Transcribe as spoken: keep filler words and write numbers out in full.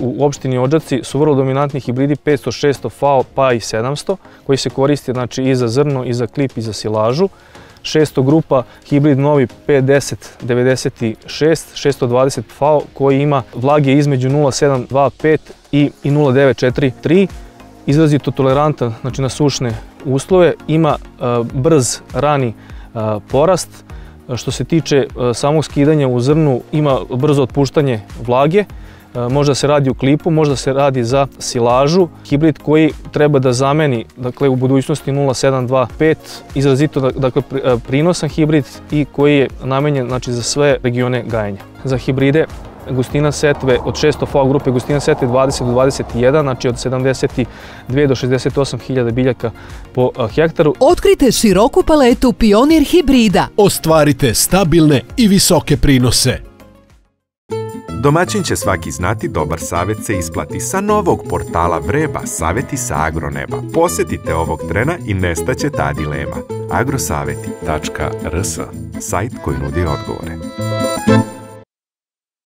u opštini Odžaci su vrlo dominantni hibridi petsto, šesto, F A O, pa i sedamsto, koji se koristi znači, i za zrno, i za klip, i za silažu. šesto grupa, hibrid novi P deset devedeset šest, šesto dvadeset F A O, koji ima vlage između nula zarez sedam dva pet i nula zarez devet četiri tri. Izrazito tolerantan znači, na sušne uslove, ima brz, rani porast. Što se tiče samog skidanja u zrnu, ima brzo otpuštanje vlage. Možda se radi u klipu, možda se radi za silažu. Hibrid koji treba da zameni dakle, u budućnosti nula zarez sedam dva pet, izrazito dakle, prinosan hibrid i koji je namenjen znači, za sve regione gajenja. Za hibride gustina setve od šesto F A O grupe, gustina setve dvadeset do dvadeset jedan, znači od sedamdeset dve do šezdeset osam hiljada biljaka po hektaru. Otkrite široku paletu Pionir hibrida. Ostvarite stabilne i visoke prinose. Domaćin će svaki znati, dobar savjet se isplati. Sa novog portala Vreba, savjeti sa agroneba. Posjetite ovog trena i nestaće ta dilema. agrosaveti tačka r s, sajt koji nudi odgovore.